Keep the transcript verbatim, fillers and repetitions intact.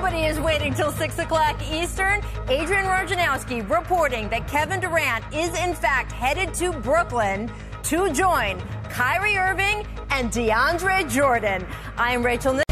Nobody is waiting till six o'clock Eastern. Adrian Wojnarowski reporting that Kevin Durant is in fact headed to Brooklyn to join Kyrie Irving and DeAndre Jordan. I am Rachel.